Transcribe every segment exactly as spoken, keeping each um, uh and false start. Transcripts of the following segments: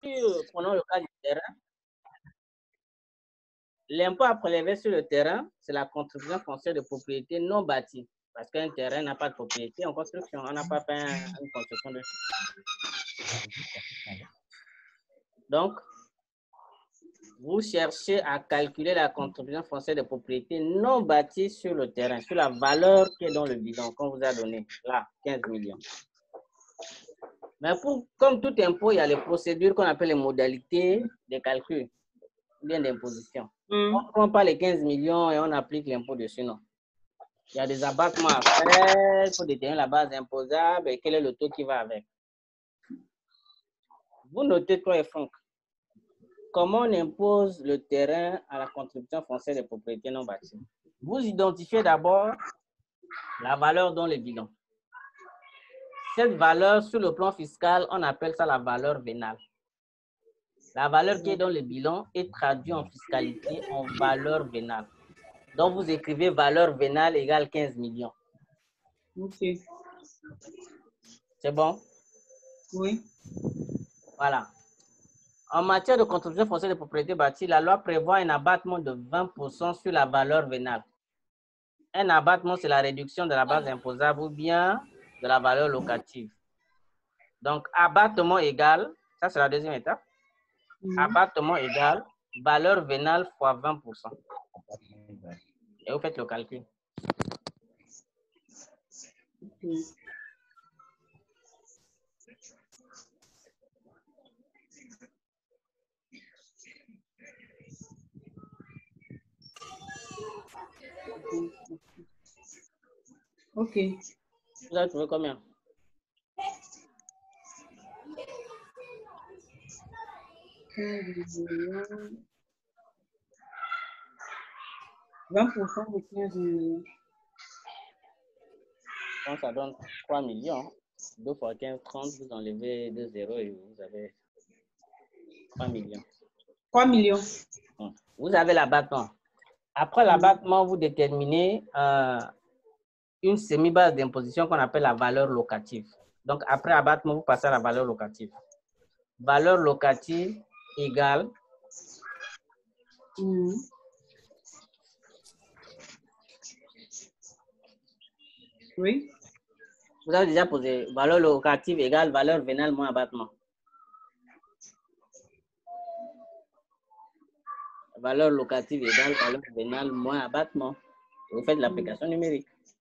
prenons le cas du terrain. L'impôt à prélever sur le terrain, c'est la contribution foncière de propriété non bâtie. Parce qu'un terrain n'a pas de propriété en construction. On n'a pas fait un, une construction dessus. Donc, vous cherchez à calculer la contribution foncière de propriété non bâtie sur le terrain, sur la valeur qui est dans le bilan qu'on vous a donné, là, quinze millions. Mais pour, comme tout impôt, il y a les procédures qu'on appelle les modalités de calcul, bien d'imposition. Mm. On ne prend pas les quinze millions et on applique l'impôt dessus, non. Il y a des abattements à faire, il faut déterminer la base imposable et quel est le taux qui va avec. Vous notez quoi, Franck? Comment on impose le terrain à la contribution foncière des propriétés non bâties? Vous identifiez d'abord la valeur dans le bilan. Cette valeur, sur le plan fiscal, on appelle ça la valeur vénale. La valeur qui est dans le bilan est traduite en fiscalité en valeur vénale. Donc, vous écrivez valeur vénale égale quinze millions. Ok. C'est bon? Oui. Voilà. En matière de contribution foncière de propriété bâtie, la loi prévoit un abattement de vingt pour cent sur la valeur vénale. Un abattement, c'est la réduction de la base imposable ou bien de la valeur locative. Donc, abattement égal, ça c'est la deuxième étape. Mmh. Abattement égal, valeur vénale fois vingt pour cent. Et vous faites le calcul. Mmh. Ok. Vous avez trouvé combien? vingt pour cent de quinze millions. Donc, ça donne trois millions. deux fois quinze, trente, vous enlevez deux zéros et vous avez trois millions. trois millions. Vous avez l'abattement. Après l'abattement, vous déterminez euh, une semi-base d'imposition qu'on appelle la valeur locative. Donc, après abattement, vous passez à la valeur locative. Valeur locative égale mmh. Oui. Vous avez déjà posé valeur locative égale valeur vénale moins abattement. Valeur locative égale valeur vénale moins abattement. Vous faites l'application numérique.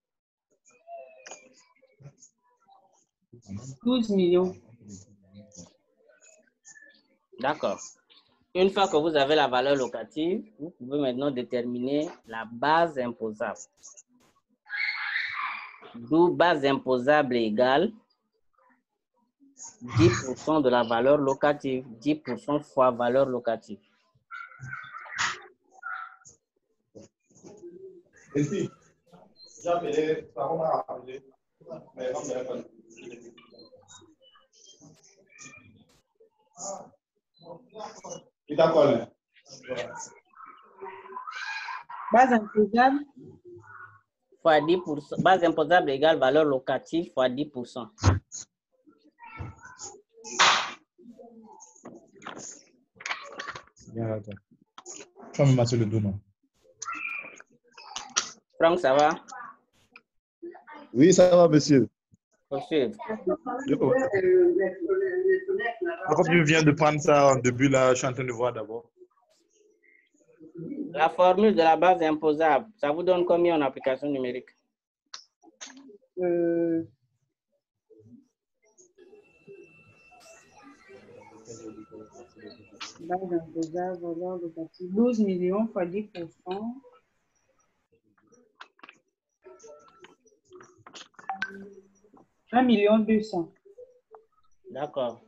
douze millions. D'accord. Une fois que vous avez la valeur locative, vous pouvez maintenant déterminer la base imposable. D'où base imposable égale dix pour cent de la valeur locative. dix pour cent fois valeur locative. Et puis, j'ai appelé, ça on m'a appelé, mais on m'a appelé. Il t'a collé. Base imposable. Fois dix pour cent. Base imposable égale valeur locative fois dix pour cent. Bien, attends. Tu vas me masser le dos, non? Franck, ça va? Oui, ça va, monsieur. Poursuivre. Comme je viens de prendre ça en début, là, je suis en train de voir d'abord. La formule de la base imposable, ça vous donne combien en application numérique? Euh... Base imposable, valeur locative, douze millions fois dix pour cent. un million deux cents. D'accord.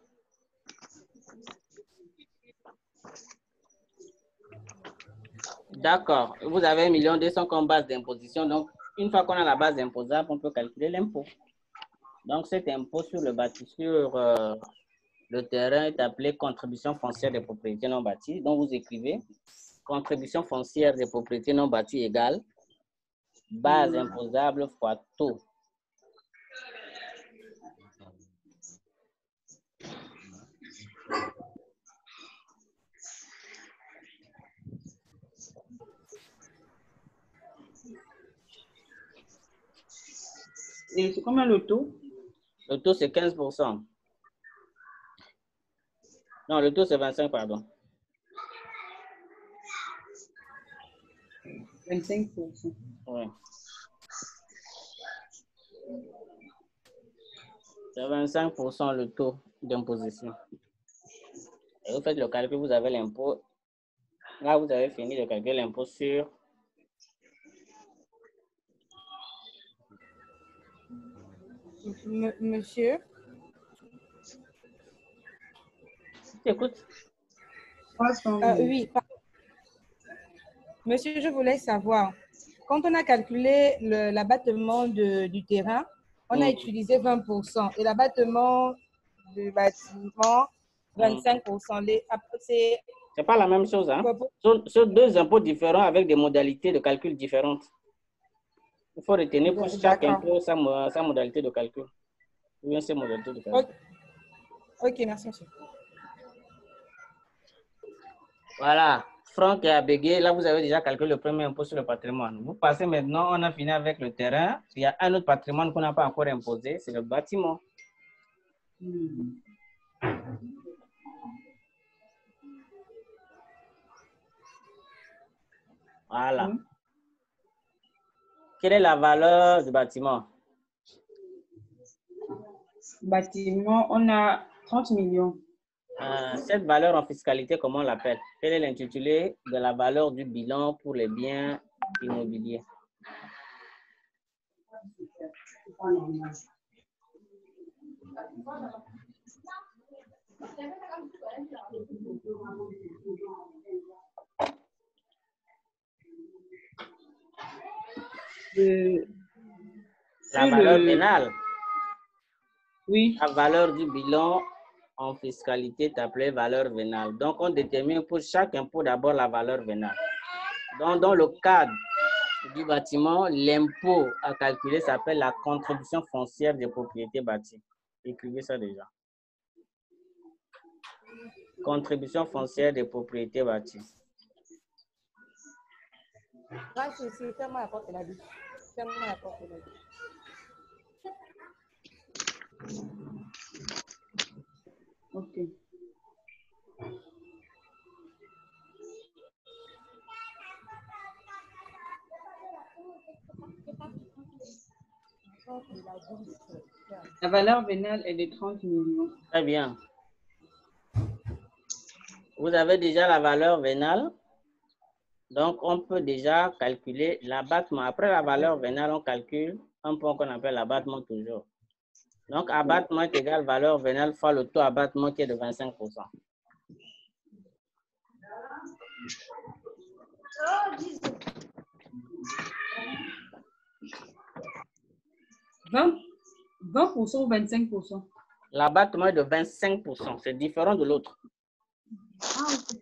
D'accord. Vous avez un million deux cents comme base d'imposition. Donc, une fois qu'on a la base imposable, on peut calculer l'impôt. Donc, cet impôt sur le bâti, sur euh, le terrain est appelé contribution foncière des propriétés non bâties. Donc, vous écrivez contribution foncière des propriétés non bâties égale base imposable fois taux. Et c'est combien le taux? Le taux, c'est quinze pour cent. Non, le taux, c'est vingt-cinq, pardon. vingt-cinq pour cent. Oui. C'est vingt-cinq pour cent le taux d'imposition. Et vous faites le calcul, vous avez l'impôt. Là, vous avez fini de calculer l'impôt sur... M- Monsieur, Écoute. trois cents euh, mille. oui, par- monsieur, je voulais savoir, quand on a calculé le- l'abattement de- du terrain, on a Mm. utilisé vingt pour cent et l'abattement du bâtiment, vingt-cinq pour cent. Les- après, c'est C'est pas la même chose, hein? pour- Ce sont deux impôts différents avec des modalités de calcul différentes. Il faut retenir pour chaque D'accord. impôt sa, mo- sa modalité de calcul. Ou bien ses modalités de calcul. Ok, ok, merci, monsieur. Voilà. Franck et Abégué, là, vous avez déjà calculé le premier impôt sur le patrimoine. Vous passez maintenant, on a fini avec le terrain. Il y a un autre patrimoine qu'on n'a pas encore imposé, c'est le bâtiment. Hmm. Voilà. Hmm. Quelle est la valeur du bâtiment? Bâtiment, on a trente millions. Euh, cette valeur en fiscalité, comment on l'appelle? Quel est l'intitulé de la valeur du bilan pour les biens immobiliers? C'est pas normal. Le- La sur valeur le- vénale. Oui. La valeur du bilan en fiscalité est appelée valeur vénale. Donc, on détermine pour chaque impôt d'abord la valeur vénale. Donc, dans le cadre du bâtiment, l'impôt à calculer s'appelle la contribution foncière des propriétés bâties. Écrivez ça déjà. Contribution foncière des propriétés bâties. Grâce ici, ferme-moi la porte de la vie. Ferme-moi la porte de la vie. Ok. La valeur vénale est de trente millions. Très bien. Vous avez déjà la valeur vénale. Donc, on peut déjà calculer l'abattement. Après la valeur vénale, on calcule un point qu'on appelle l'abattement toujours. Donc, abattement est égal valeur vénale fois le taux abattement qui est de vingt-cinq pour cent. vingt pour cent ou vingt-cinq pour cent? L'abattement est de vingt-cinq pour cent. C'est différent de l'autre. Ah, ok.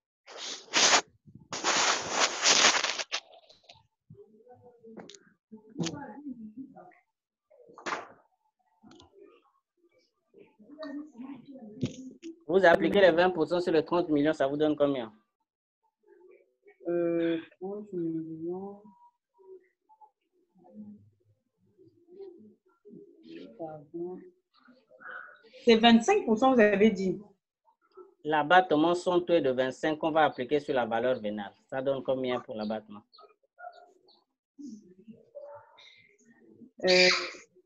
Vous appliquez les vingt pour cent sur les trente millions, ça vous donne combien? Euh, trente millions. C'est vingt-cinq pour cent, vous avez dit. L'abattement, son taux est de vingt-cinq qu'on va appliquer sur la valeur vénale. Ça donne combien pour l'abattement? Euh,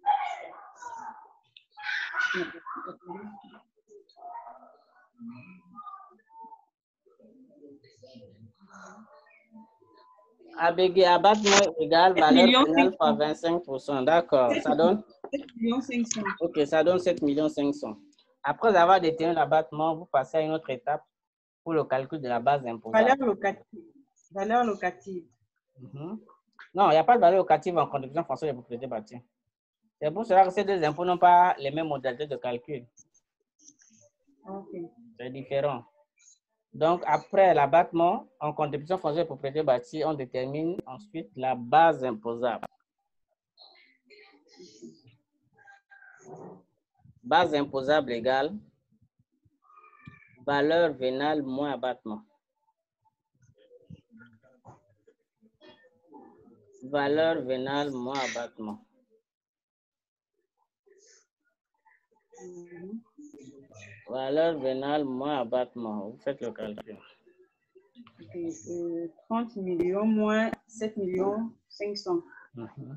Abégué, abattement égal valeur millions vénale cinq par cents. vingt-cinq pour cent. D'accord. Ça donne? sept millions cinq cents. Ok, ça donne sept millions cinq cents. Après avoir déterminé l'abattement, vous passez à une autre étape pour le calcul de la base imposable. Valeur locative. Valeur locative. Mhm. Non, il n'y a pas de valeur locative en contribution foncière des propriétés bâties. C'est pour cela que ces deux impôts n'ont pas les mêmes modalités de calcul. Ok. C'est différent. Donc, après l'abattement, en contribution foncière des propriétés bâties, on détermine ensuite la base imposable. Base imposable égale valeur vénale moins abattement. Valeur vénale moins abattement. Mhm. Valeur vénale moins abattement. Vous faites le calcul. Ok, euh, trente millions moins sept millions cinq cents. Mhm.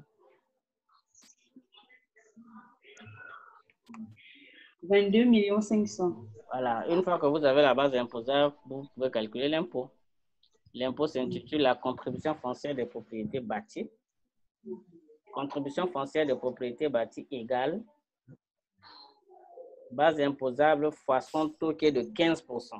vingt-deux millions cinq cents. Voilà. Une fois que vous avez la base imposable, vous pouvez calculer l'impôt. L'impôt s'intitule la contribution foncière des propriétés bâties. Contribution foncière des propriétés bâties égale base imposable fois son taux qui est de quinze pour cent.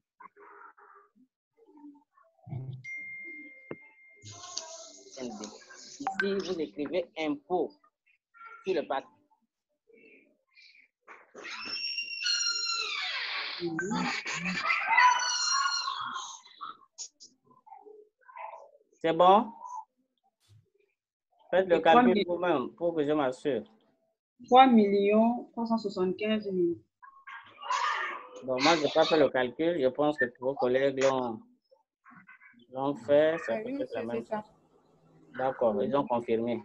Ici, vous écrivez impôt sur le bâti. C'est bon? Faites le Et trois calcul mille- vous-même pour que je m'assure. trois millions trois cent soixante-quinze mille. Bon, moi, je n'ai pas fait le calcul. Je pense que vos collègues l'ont l'ont fait. Ça Ah peut oui, être la monsieur, même c'est ça. chose. D'accord, ils ont confirmé.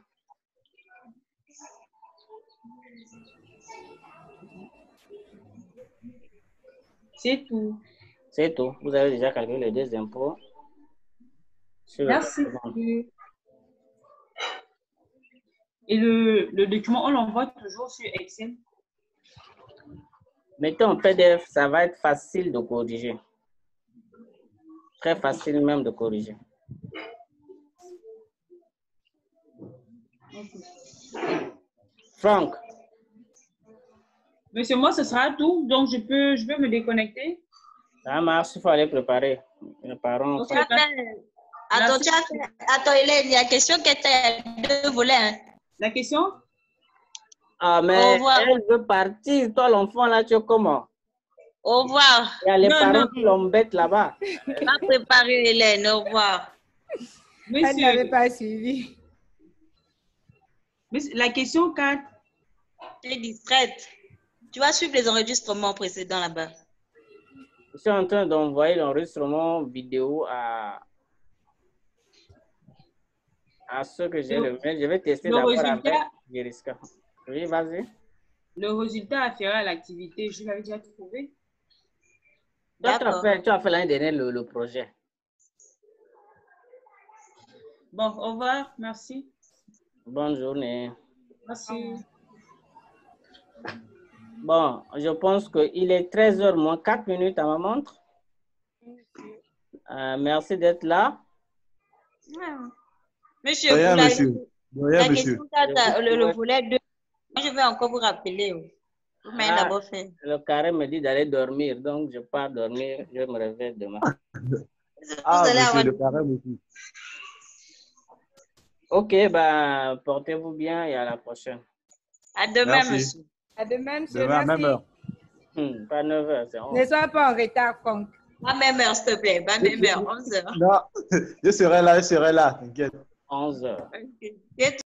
C'est tout. C'est tout. Vous avez déjà calculé les deux impôts. Sur le Merci. document. Et le, le document, on l'envoie toujours sur Excel. Mettez en P D F, ça va être facile de corriger. Très facile même de corriger. Franck, Monsieur, moi, ce sera tout. Donc, je peux, je peux me déconnecter. ça marche, il faut aller préparer. Préparons. Ok. Attends, tu as fait- attends, Hélène, il y a question qui était deux volets. Hein. La question? Ah, Au mais revoir. elle veut partir. Toi, l'enfant, là, tu es comment? Au revoir. Il y a les Non, parents non. qui l'embêtent là-bas. Va préparer, Hélène. Au revoir. Elle n'avait Monsieur, pas suivi. monsieur, la question quatre. Tu es distraite. Tu vas suivre les enregistrements précédents là-bas. Je suis en train d'envoyer l'enregistrement vidéo à, à ceux que j'ai Le- le mail. Je vais tester le d'abord résultat- avec Jeriska. Oui, vas-y. Le résultat afférent à l'activité, je l'avais déjà trouvé. Toi, tu as D'accord. fait, tu as fait l'année dernière le, le projet. Bon, au revoir. Merci. Bonne journée. Merci. Bon, je pense qu'il est treize heures moins quatre minutes à ma montre. Euh, merci d'être là. Monsieur, Rien, pour la, monsieur. De rien, la monsieur. question quatre, le, le volet deux, moi, je vais encore vous rappeler. oh. Vous m'avez Ah, d'abord fait. le carré me dit d'aller dormir, donc je pars dormir, je me réveille demain. Vous Ah, allez monsieur, avoir- le carême aussi. Ok, ben, portez-vous bien et à la prochaine. À demain, Merci. monsieur. À demain, monsieur. Demain à Merci. même heure. Hmm, pas neuf heures, c'est onze. Ne sois pas en retard, Franck. Pas même heure, s'il te plaît. Pas même heure, onze heures. Non, je serai là, je serai là, t'inquiète. onze heures. Ok. Et